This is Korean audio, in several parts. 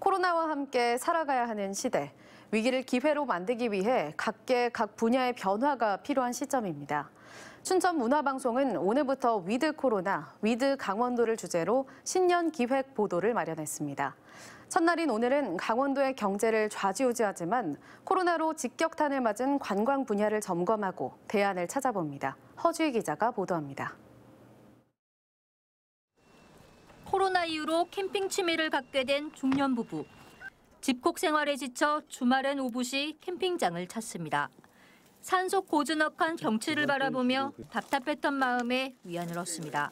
코로나와 함께 살아가야 하는 시대. 위기를 기회로 만들기 위해 각계 각 분야의 변화가 필요한 시점입니다. 춘천문화방송은 오늘부터 위드 코로나, 위드 강원도를 주제로 신년 기획 보도를 마련했습니다. 첫날인 오늘은 강원도의 경제를 좌지우지하지만 코로나로 직격탄을 맞은 관광 분야를 점검하고 대안을 찾아봅니다. 허주희 기자가 보도합니다. 코로나 이후로 캠핑 취미를 갖게 된 중년 부부. 집콕 생활에 지쳐 주말엔 오붓이 캠핑장을 찾습니다. 산속 고즈넉한 경치를 바라보며 답답했던 마음에 위안을 얻습니다.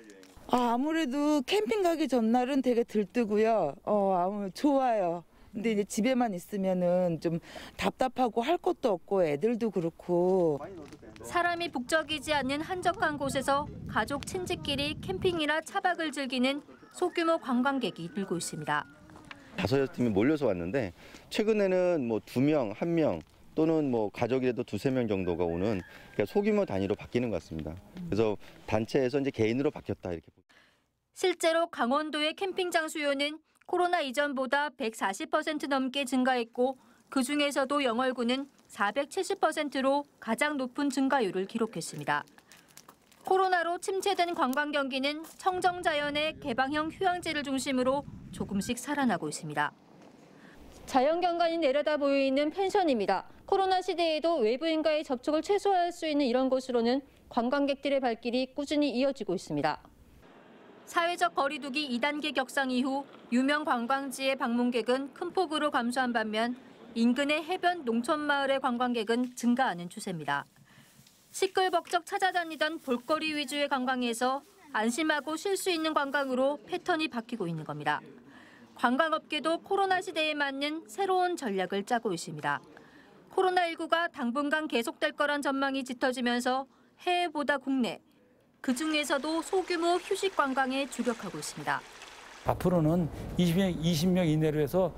아무래도 캠핑 가기 전날은 되게 들뜨고요. 좋아요. 근데 이제 집에만 있으면은 좀 답답하고 할 것도 없고 애들도 그렇고. 사람이 북적이지 않는 한적한 곳에서 가족 친지끼리 캠핑이나 차박을 즐기는 소규모 관광객이 늘고 있습니다. 5-6팀이 몰려서 왔는데 최근에는 뭐 2명, 1명 또는 뭐 가족이라도 2-3명 정도가 오는 그러니까 소규모 단위로 바뀌는 것 같습니다. 그래서 단체에서 이제 개인으로 바뀌었다 이렇게. 실제로 강원도의 캠핑장 수요는 코로나 이전보다 140% 넘게 증가했고 그중에서도 영월군은 470%로 가장 높은 증가율을 기록했습니다. 코로나로 침체된 관광 경기는 청정자연의 개방형 휴양지를 중심으로 조금씩 살아나고 있습니다. 자연경관이 내려다 보이는 펜션입니다. 코로나 시대에도 외부인과의 접촉을 최소화할 수 있는 이런 곳으로는 관광객들의 발길이 꾸준히 이어지고 있습니다. 사회적 거리두기 2단계 격상 이후 유명 관광지의 방문객은 큰 폭으로 감소한 반면 인근의 해변 농촌마을의 관광객은 증가하는 추세입니다. 시끌벅적 찾아다니던 볼거리 위주의 관광에서 안심하고 쉴 수 있는 관광으로 패턴이 바뀌고 있는 겁니다. 관광업계도 코로나 시대에 맞는 새로운 전략을 짜고 있습니다. 코로나19가 당분간 계속될 거란 전망이 짙어지면서 해외보다 국내, 그중에서도 소규모 휴식 관광에 주력하고 있습니다. 앞으로는 20명 이내로 해서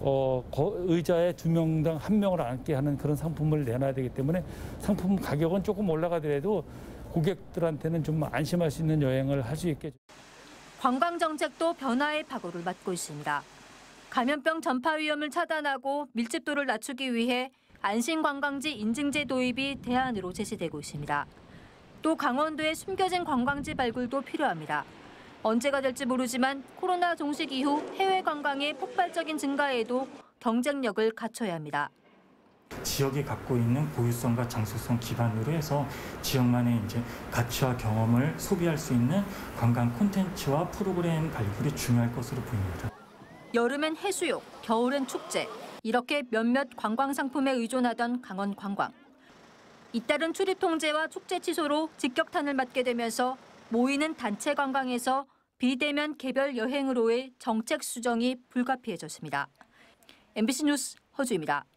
의자에 2명당 1명을 앉게 하는 그런 상품을 내놔야 되기 때문에 상품 가격은 조금 올라가더라도 고객들한테는 좀 안심할 수 있는 여행을 할 수 있게. 관광 정책도 변화의 파고를 맞고 있습니다. 감염병 전파 위험을 차단하고 밀집도를 낮추기 위해 안심관광지 인증제 도입이 대안으로 제시되고 있습니다. 또 강원도의 숨겨진 관광지 발굴도 필요합니다. 언제가 될지 모르지만 코로나 종식 이후 해외 관광의 폭발적인 증가에도 경쟁력을 갖춰야 합니다. 지역이 갖고 있는 고유성과 장소성 기반으로 해서 지역만의 이제 가치와 경험을 소비할 수 있는 관광 콘텐츠와 프로그램 발굴이 중요할 것으로 보입니다. 여름엔 해수욕, 겨울엔 축제. 이렇게 몇몇 관광 상품에 의존하던 강원 관광. 잇따른 출입 통제와 축제 취소로 직격탄을 맞게 되면서 모이는 단체 관광에서 비대면 개별 여행으로의 정책 수정이 불가피해졌습니다. MBC 뉴스 허주입니다.